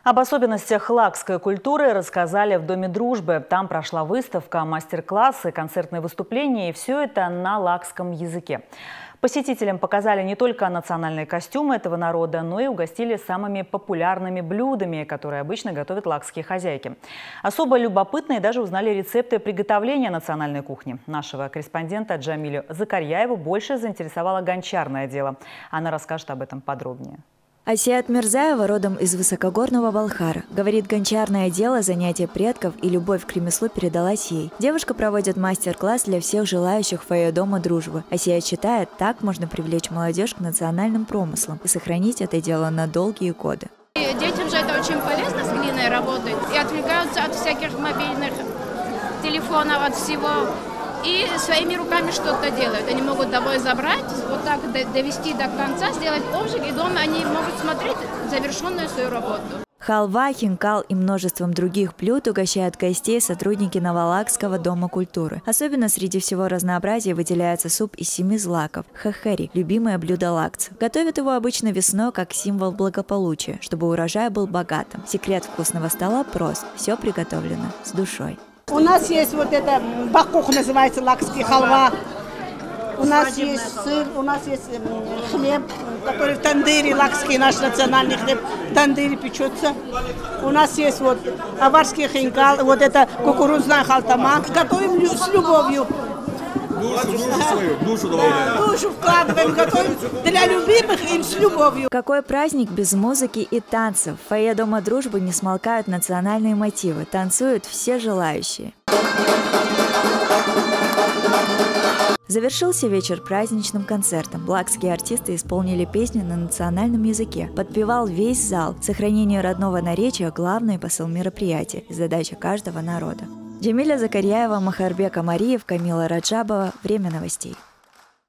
Об особенностях лакской культуры рассказали в Доме дружбы. Там прошла выставка, мастер-классы, концертные выступления, и все это на лакском языке. Посетителям показали не только национальные костюмы этого народа, но и угостили самыми популярными блюдами, которые обычно готовят лакские хозяйки. Особо любопытные даже узнали рецепты приготовления национальной кухни. Нашего корреспондента Джамилю Закарьяеву больше заинтересовало гончарное дело. Она расскажет об этом подробнее. Асият Мирзаева родом из высокогорного Балхара. Говорит, гончарное дело – занятие предков, и любовь к ремеслу передалась ей. Девушка проводит мастер-класс для всех желающих в фойе Дома дружбы. Асият считает, так можно привлечь молодежь к национальным промыслам и сохранить это дело на долгие годы. Детям же это очень полезно с глиной работать. И отвлекаются от всяких мобильных телефонов, от всего. И своими руками что-то делают. Они могут домой забрать, вот так довести до конца, сделать ковшик, и дома они могут смотреть завершенную свою работу. Халва, хинкал и множеством других блюд угощают гостей сотрудники Новолакского дома культуры. Особенно среди всего разнообразия выделяется суп из 7 злаков – хахари, любимое блюдо лакцев. Готовят его обычно весной как символ благополучия, чтобы урожай был богатым. Секрет вкусного стола прост – все приготовлено с душой. У нас есть вот это бакух, называется лакский халва. У нас есть сыр, у нас есть хлеб, который в тандыре, лакский наш национальный хлеб, в тандыре печется. У нас есть вот аварский хинкал, вот это кукурузная халтама. Готовим с любовью. Душу добавляем. Душу вкладываем, готовим для любимых им с любовью. Какой праздник без музыки и танцев? В фойе Дома дружбы не смолкают национальные мотивы. Танцуют все желающие. Завершился вечер праздничным концертом. Лакские артисты исполнили песни на национальном языке. Подпевал весь зал. Сохранение родного наречия – главный посыл мероприятия и задача каждого народа. Джамиля Закарьяева, Махарбек Амариев, Камила Раджабова. Время новостей.